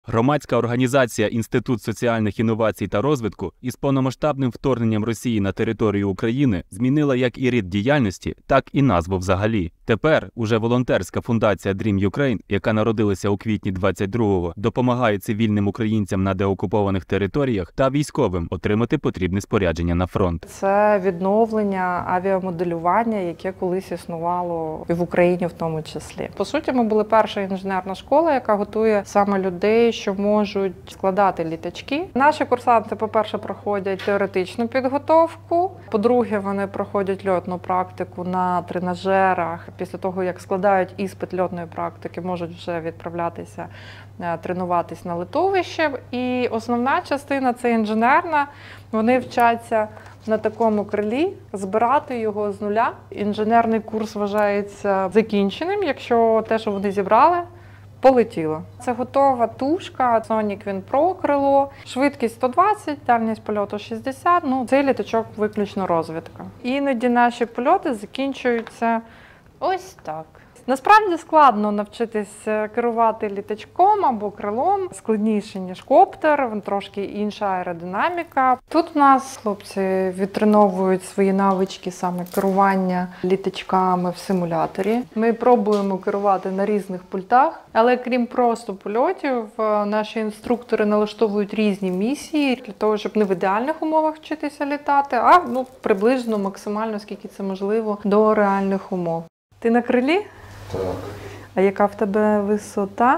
Громадська організація «Інститут соціальних інновацій та розвитку» із повномасштабним вторгненням Росії на територію України змінила як і рід діяльності, так і назву взагалі. Тепер уже волонтерська фундація Dream Ukraine, яка народилася у квітні 22-го, допомагає цивільним українцям на деокупованих територіях та військовим отримати потрібне спорядження на фронт. Це відновлення авіамоделювання, яке колись існувало і в Україні в тому числі. По суті, ми були перша інженерна школа, яка готує саме людей, що можуть складати літачки. Наші курсанти, по-перше, проходять теоретичну підготовку, по-друге, вони проходять льотну практику на тренажерах. Після того, як складають іспит льотної практики, можуть вже відправлятися тренуватись на литовище. І основна частина – це інженерна. Вони вчаться на такому крилі, збирати його з нуля. Інженерний курс вважається закінченим, якщо те, що вони зібрали, полетіло. Це готова тушка, Sonic Wing Pro крило, швидкість 120, дальність польоту 60, цей літачок виключно розвідка. Іноді наші польоти закінчуються ось так. Насправді складно навчитися керувати літачком або крилом, складніше, ніж коптер, трошки інша аеродинаміка. Тут у нас хлопці відтреновують свої навички саме керування літачками в симуляторі. Ми пробуємо керувати на різних пультах, але крім просто польотів, наші інструктори налаштовують різні місії для того, щоб не в ідеальних умовах вчитися літати, а приблизно максимально, скільки це можливо, до реальних умов. Ти на крилі? Так. А яка в тебе висота?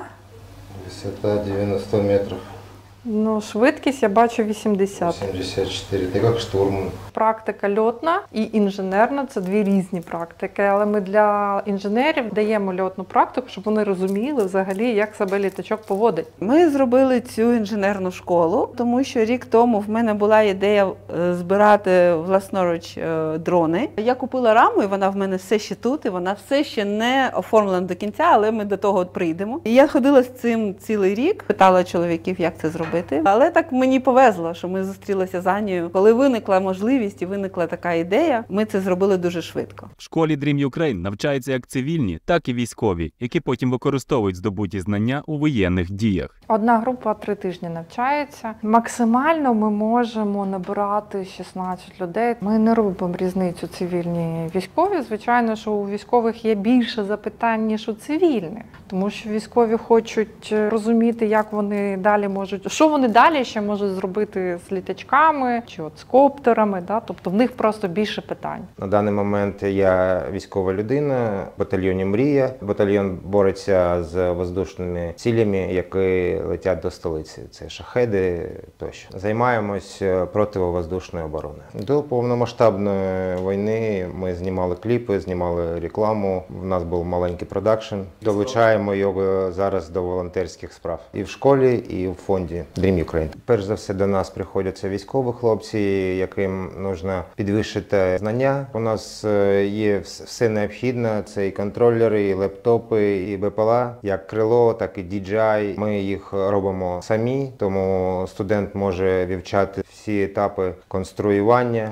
Высота 90 метров. Швидкість я бачу 80. 84. Ты как штурман. Практика льотна і інженерна – це дві різні практики. Але ми для інженерів даємо льотну практику, щоб вони розуміли взагалі, як себе літачок поводить. Ми зробили цю інженерну школу, тому що рік тому в мене була ідея збирати власноруч дрони. Я купила раму, і вона в мене все ще тут, і вона все ще не оформлена до кінця, але ми до того прийдемо. І я ходила з цим цілий рік, питала чоловіків, як це зробити. Але так мені повезло, що ми зустрілися з Анією. Коли виникла можливість і виникла така ідея, ми це зробили дуже швидко. В школі Dream Ukraine навчаються як цивільні, так і військові, які потім використовують здобуті знання у воєнних діях. Одна група 3 тижні навчається. Максимально ми можемо набирати 16 людей. Ми не робимо різницю цивільні і військові. Звичайно, що у військових є більше запитань, ніж у цивільних. Тому що військові хочуть розуміти, як вони далі можуть, що вони далі ще можуть зробити з літачками чи з коптерами. Тобто в них просто більше питань. На даний момент я військова людина в батальйоні «Мрія». Батальйон бореться з воздушними цілями, які летять до столиці. Це шахеди тощо. Займаємось противовоздушною обороною. До повномасштабної війни ми знімали кліпи, знімали рекламу. У нас був маленький продакшн. Долучаємо його зараз до волонтерських справ. І в школі, і в фонді Dream Ukraine. Перш за все до нас приходять військові хлопці, яким потрібно підвищити знання. У нас є все необхідне. Це і контролери, і лептопи, і БПЛА, як крило, так і DJI. Ми їх робимо самі, тому студент може вивчати всі етапи конструювання,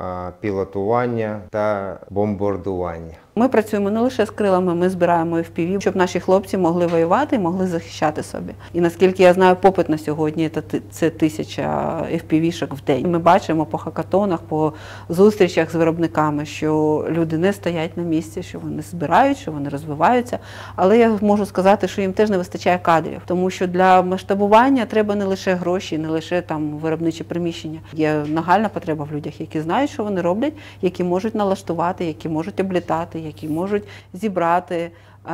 пілотування та бомбардування. Ми працюємо не лише з крилами, ми збираємо FPV, щоб наші хлопці могли воювати і могли захищати собі. І наскільки я знаю, попит на сьогодні – це 1000 FPV-шок в день. Ми бачимо по хакатонах, по зустрічах з виробниками, що люди не стоять на місці, що вони збирають, що вони розвиваються. Але я можу сказати, що їм теж не вистачає кадрів, тому що для масштабування треба не лише гроші, не лише виробничі приміщення. Є нагальна потреба в людях, які знають, що вони роблять, які можуть налаштувати, які можуть облітати, які можуть зібрати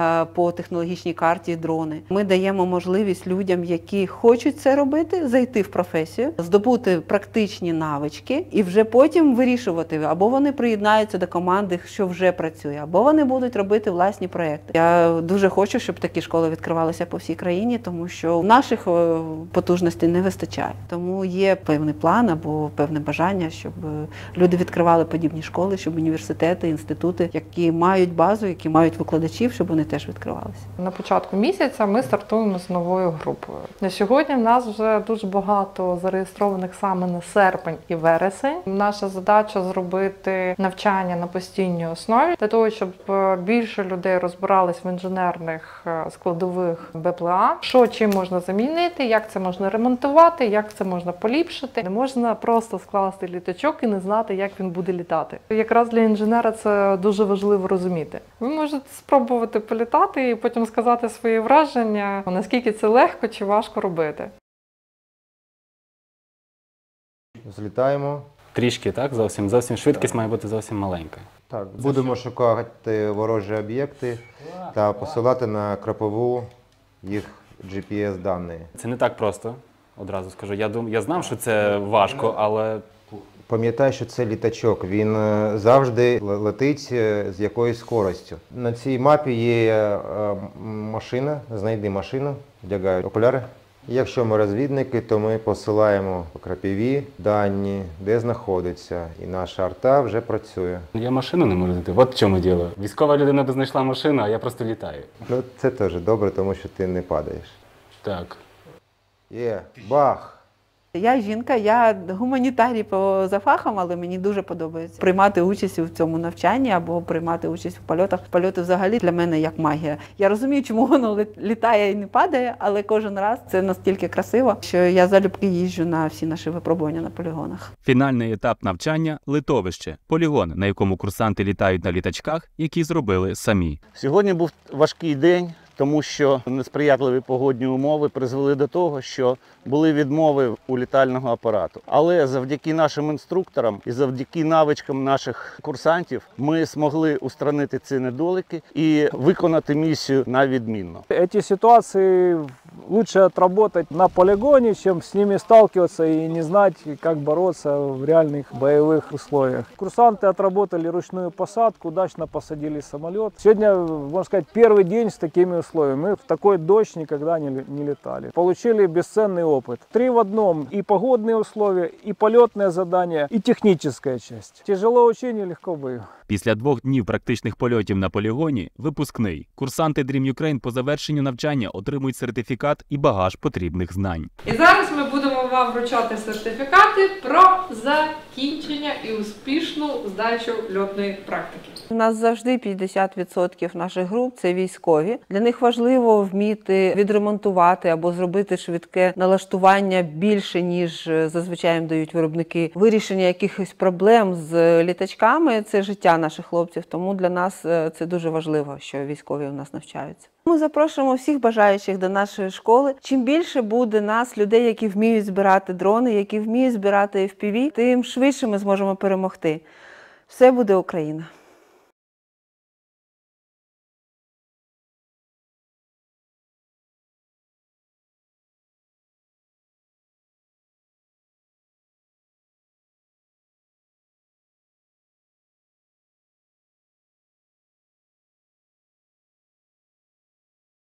по технологічній карті дрони. Ми даємо можливість людям, які хочуть це робити, зайти в професію, здобути практичні навички і вже потім вирішувати, або вони приєднаються до команди, що вже працює, або вони будуть робити власні проєкти. Я дуже хочу, щоб такі школи відкривалися по всій країні, тому що наших потужностей не вистачає. Тому є певний план або певне бажання, щоб люди відкривали подібні школи, щоб університети, інститути, які мають базу, які мають викладачів, щоб вони вони теж відкривалися. На початку місяця ми стартуємо з новою групою. На сьогодні в нас вже дуже багато зареєстрованих саме на серпень і вересень. Наша задача зробити навчання на постійній основі для того, щоб більше людей розбирались в інженерних складових БПЛА, що чим можна замінити, як це можна ремонтувати, як це можна поліпшити. Не можна просто скласти літачок і не знати, як він буде літати. Якраз для інженера це дуже важливо розуміти. Ви можете спробувати політати і потім сказати свої враження, наскільки це легко чи важко робити. Злітаємо. Трішки, так? Зовсім швидкість має бути зовсім маленька. Так, будемо шукати ворожі об'єкти та посилати на крапову їх GPS-дані. Це не так просто, одразу скажу. Я знав, що це важко, але... Пам'ятай, що це літачок, він завжди летить з якоюсь скоростю. На цій мапі є машина, знайди машину, вдягають окуляри. Якщо ми розвідники, то ми посилаємо по крапиві дані, де знаходиться, і наша арта вже працює. Я машину не можу знайти, от в чому діло. Військова людина б знайшла машину, а я просто літаю. Ну, це теж добре, тому що ти не падаєш. Так. Є, бах! Я жінка, я гуманітарій за фахом, але мені дуже подобається приймати участь у цьому навчанні або приймати участь в польотах. Польоти взагалі для мене як магія. Я розумію, чому воно літає і не падає, але кожен раз це настільки красиво, що я залюбки їжджу на всі наші випробування на полігонах. Фінальний етап навчання – литовище. Полігон, на якому курсанти літають на літачках, які зробили самі. Сьогодні був важкий день, тому що несприятливі погодні умови призвели до того, що були відмови у літального апарату. Але завдяки нашим інструкторам і завдяки навичкам наших курсантів ми змогли устранити ці недоліки і виконати місію на відмінно. Эти ситуации лучше отработать на полигоне, чем с ними сталкиваться и не знать, как бороться в реальных боевых условиях. Курсанты отработали ручную посадку, удачно посадили самолет. Сегодня, можно сказать, первый день с такими условиями. Мы в такой дождь никогда не летали. Получили бесценный опыт. 3 в одном: и погодные условия, и полетное задание, и техническая часть. Тяжело учению, легко бою. Після 2 днів практичних польотів на полігоні – випускний. Курсанти Dream Ukraine по завершенню навчання отримують сертифікат і багаж потрібних знань. І зараз ми будемо вам вручати сертифікати про закінчення і успішну здачу льотної практики. У нас завжди 50% наших груп – це військові. Для них важливо вміти відремонтувати або зробити швидке налаштування більше, ніж зазвичай їм дають виробники. Вирішення якихось проблем з літачками – це життя наших хлопців, тому для нас це дуже важливо, що військові у нас навчаються. Ми запрошуємо всіх бажаючих до нашої школи. Чим більше буде нас, людей, які вміють збирати дрони, які вміють збирати FPV, тим швидше ми зможемо перемогти. Все буде Україна!